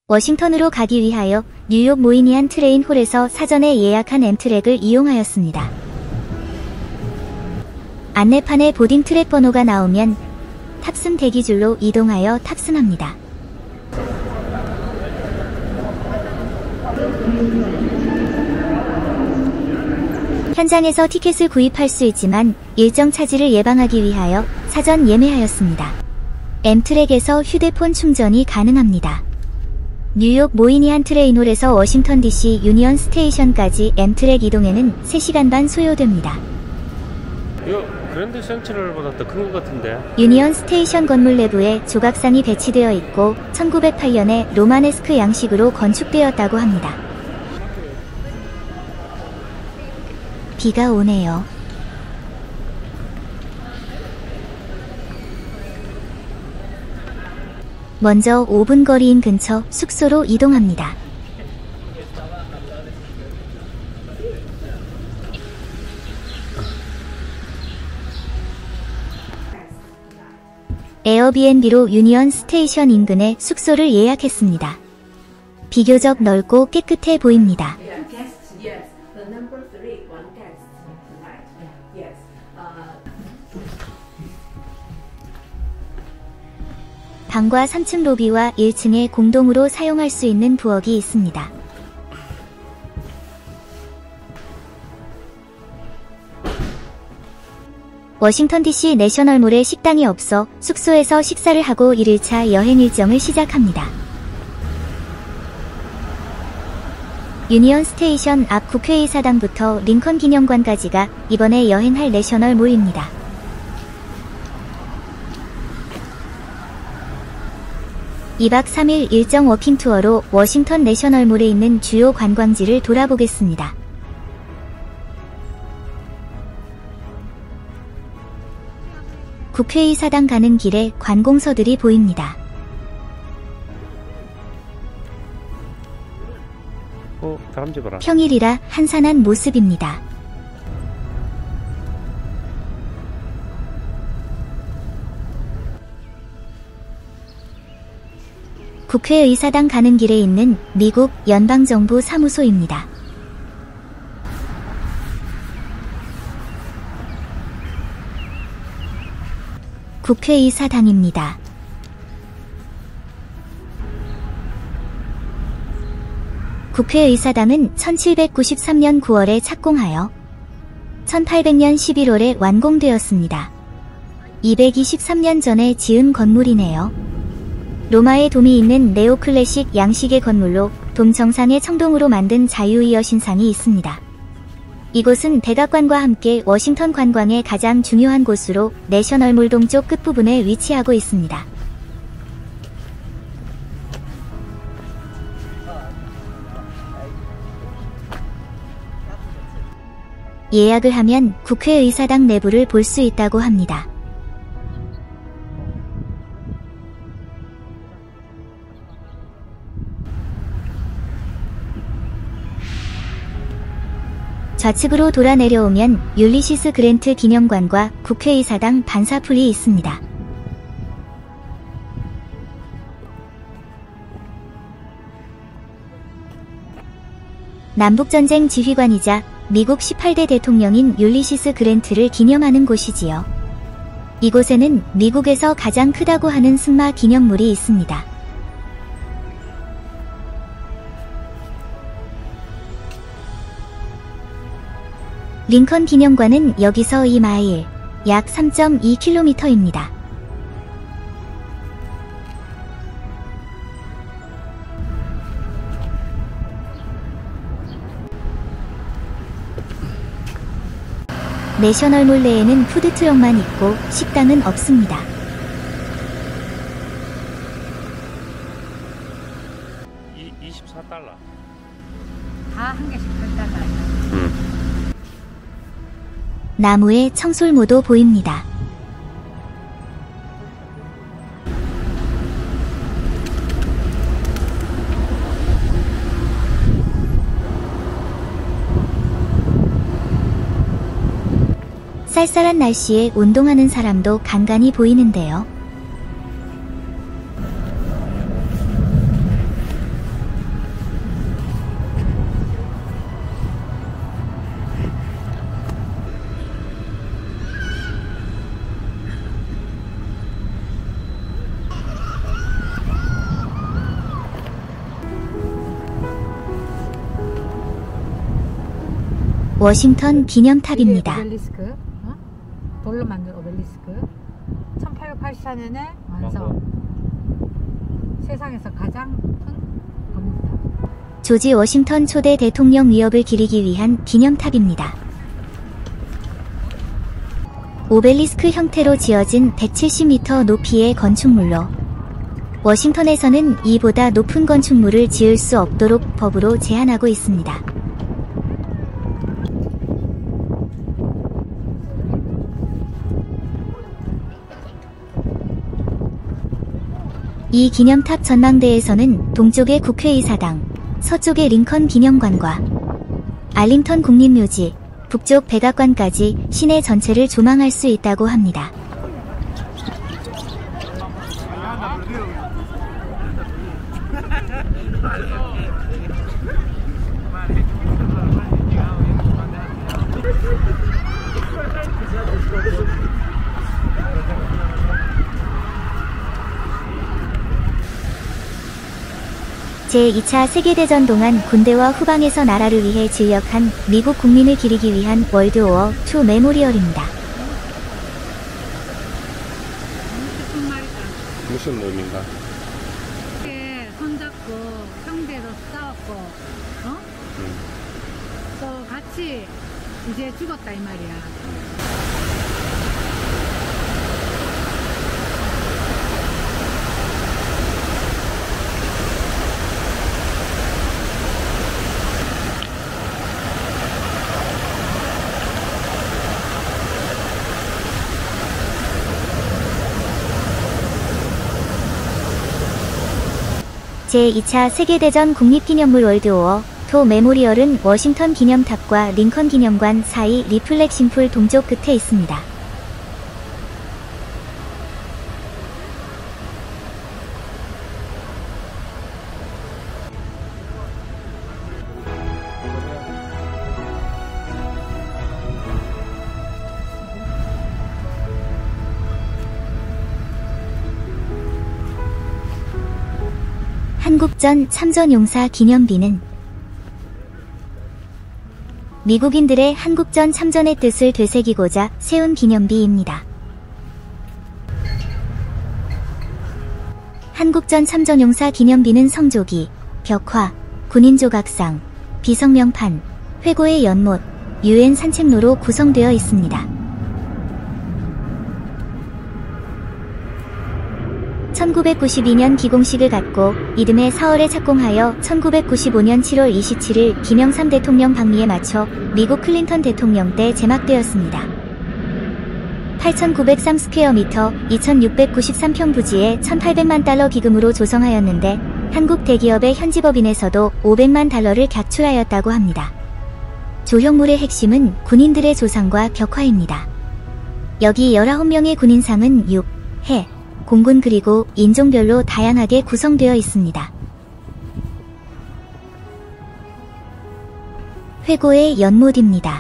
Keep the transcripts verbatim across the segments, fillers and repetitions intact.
워싱턴으로 가기 위하여 뉴욕 모이니안 트레인 홀에서 사전에 예약한 엠트랙을 이용하였습니다. 안내판에 보딩 트랙 번호가 나오면 탑승 대기줄로 이동하여 탑승합니다. 현장에서 티켓을 구입할 수 있지만 일정 차질을 예방하기 위하여 사전 예매하였습니다. 엠트랙에서 휴대폰 충전이 가능합니다. 뉴욕 모이니안 트레인홀에서 워싱턴 디씨 유니언 스테이션까지 엠트랙 이동에는 세 시간 반 소요됩니다. 이거 그랜드 센트럴보다 더 큰 것 같은데? 유니언 스테이션 건물 내부에 조각상이 배치되어 있고 천구백팔 년에 로마네스크 양식으로 건축되었다고 합니다. 비가 오네요. 먼저 오 분 거리인 근처 숙소로 이동합니다. 에어비앤비로 유니언 스테이션 인근에 숙소를 예약했습니다. 비교적 넓고 깨끗해 보입니다. 방과 삼 층 로비와 일 층에 공동으로 사용할 수 있는 부엌이 있습니다. 워싱턴 디씨 내셔널몰에 식당이 없어 숙소에서 식사를 하고 일 일차 여행 일정을 시작합니다. 유니언 스테이션 앞 국회의사당부터 링컨 기념관까지가 이번에 여행할 내셔널몰입니다. 이 박 삼 일 일정 워킹 투어로 워싱턴 내셔널몰에 있는 주요 관광지를 돌아보겠습니다. 국회의사당 가는 길에 관공서들이 보입니다. 어, 다람쥐 봐라. 평일이라 한산한 모습입니다. 국회의사당 가는 길에 있는 미국 연방정부 사무소입니다. 국회의사당입니다. 국회의사당은 천칠백구십삼 년 구월에 착공하여 천팔백 년 십일월에 완공되었습니다. 이백이십삼 년 전에 지은 건물이네요. 로마의 돔이 있는 네오클래식 양식의 건물로 돔 정상에 청동으로 만든 자유의 여신상이 있습니다. 이곳은 백악관과 함께 워싱턴 관광의 가장 중요한 곳으로 내셔널몰 동쪽 끝부분에 위치하고 있습니다. 예약을 하면 국회의사당 내부를 볼 수 있다고 합니다. 좌측으로 돌아 내려오면 율리시스 그랜트 기념관과 국회의사당 반사풀이 있습니다. 남북전쟁 지휘관이자 미국 십팔 대 대통령인 율리시스 그랜트를 기념하는 곳이지요. 이곳에는 미국에서 가장 크다고 하는 승마 기념물이 있습니다. 링컨 기념관은 여기서 이 마일, 약 삼 점 이 킬로미터입니다. 내셔널몰 내에는 푸드트럭만 있고 식당은 없습니다. 이, 이십사 달러. 다 한 개씩 팔 달러. 음. 나무에 청솔모도 보입니다. 쌀쌀한 날씨에 운동하는 사람도 간간히 보이는데요. 워싱턴 기념탑입니다. 이게 오벨리스크, 어? 돌로 만든 오벨리스크. 천팔백팔십사 년에 완성. 세상에서 가장 큰 건물탑. 조지 워싱턴 초대 대통령 위협을 기리기 위한 기념탑입니다. 오벨리스크 형태로 지어진 백칠십 미터 높이의 건축물로 워싱턴에서는 이보다 높은 건축물을 지을 수 없도록 법으로 제한하고 있습니다. 이 기념탑 전망대에서는 동쪽의 국회의사당, 서쪽의 링컨 기념관과 알링턴 국립묘지, 북쪽 백악관까지 시내 전체를 조망할 수 있다고 합니다. 제이 차 세계대전 동안 군대와 후방에서 나라를 위해 진력한 미국 국민을 기리기 위한 월드워 투 메모리얼입니다. 무슨 말이다. 무슨 의미인가? 이렇게 손잡고 형제로 싸웠고, 어? 음. 또 같이 이제 죽었다 이 말이야. 제이 차 세계대전 국립기념물 월드워 투 메모리얼은 워싱턴 기념탑과 링컨 기념관 사이 리플렉싱풀 동쪽 끝에 있습니다. 한국전 참전용사 기념비는 미국인들의 한국전 참전의 뜻을 되새기고자 세운 기념비입니다. 한국전 참전용사 기념비는 성조기, 벽화, 군인조각상, 비성명판, 회고의 연못, 유엔 산책로로 구성되어 있습니다. 천구백구십이 년 기공식을 갖고 이듬해 사월에 착공하여 천구백구십오 년 칠월 이십칠일 김영삼 대통령 방미에 맞춰 미국 클린턴 대통령 때 제막되었습니다. 팔천구백삼 스퀘어미터, 이천육백구십삼 평 부지에 천팔백만 달러 기금으로 조성하였는데 한국 대기업의 현지 법인에서도 오백만 달러를 객출하였다고 합니다. 조형물의 핵심은 군인들의 조상과 벽화입니다. 여기 열아홉 명의 군인상은 육, 해, 공군 그리고 인종별로 다양하게 구성되어 있습니다. 회고의 연못입니다.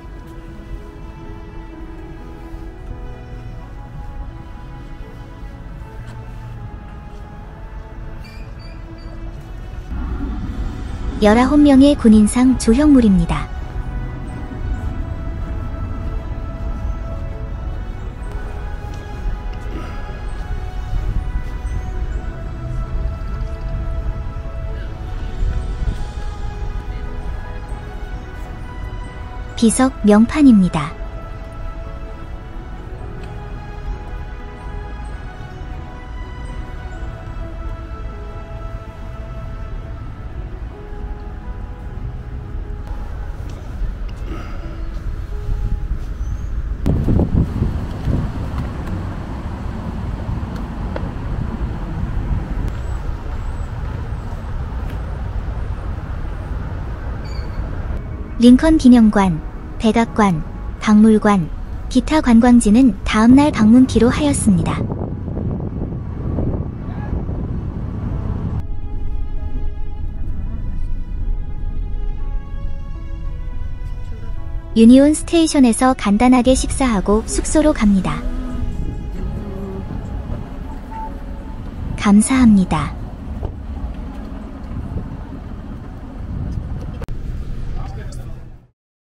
열아홉 명의 군인상 조형물입니다. 비석 명판입니다. 링컨 기념관, 백악관, 박물관, 기타 관광지는 다음날 방문키로 하였습니다. 유니온 스테이션에서 간단하게 식사하고 숙소로 갑니다. 감사합니다.